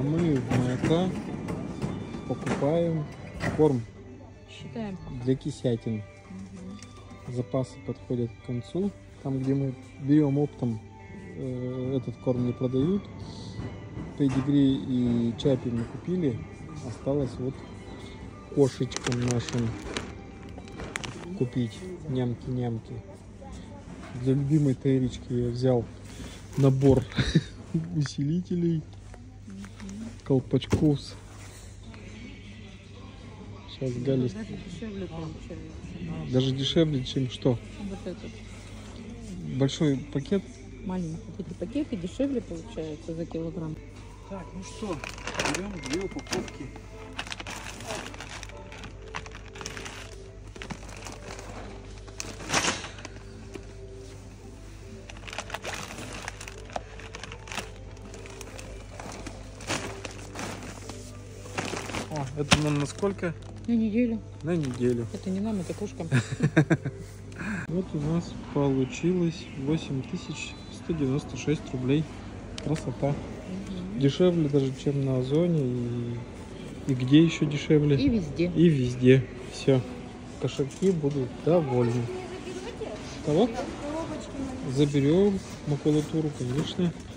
мы в Маяка покупаем корм. Считаем. Для кисятин. Запасы подходят к концу. Там, где мы берем оптом, этот корм не продают. Педигри и чапи мы купили. Осталось вот кошечкам нашим купить нямки-нямки. Для любимой Тайрички я взял набор усилителей, колпачков. Сейчас Галя... Дешевле получается. Даже дешевле, чем что? Вот этот. Большой пакет. Маленькие эти пакеты дешевле получается за килограмм. Так, ну что, берем 2 упаковки. О, это нам на сколько? На неделю. На неделю. Это не нам, это кошкам. Вот у нас получилось 8196 рублей. Красота. Дешевле даже, чем на Озоне. И где еще дешевле? И везде. И везде. Все. Кошаки будут довольны. Кого? Заберем макулатуру, конечно.